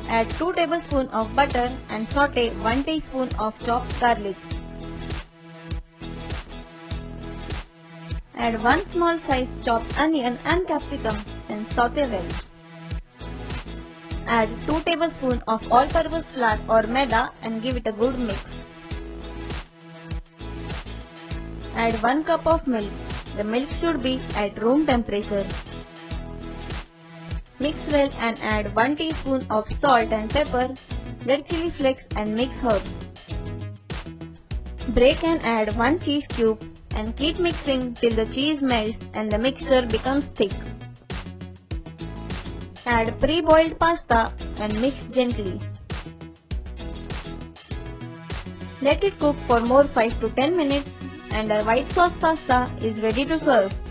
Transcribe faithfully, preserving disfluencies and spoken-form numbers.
Add two tablespoons of butter and saute one teaspoon of chopped garlic. Add one small size chopped onion and capsicum and saute well. Add two tablespoons of all-purpose flour or maida and give it a good mix. Add one cup of milk. The milk should be at room temperature. Mix well and add one teaspoon of salt and pepper, red chili flakes and mixed herbs. Break and add one cheese cube and keep mixing till the cheese melts and the mixture becomes thick. Add pre-boiled pasta and mix gently. Let it cook for more five to ten minutes and our white sauce pasta is ready to serve.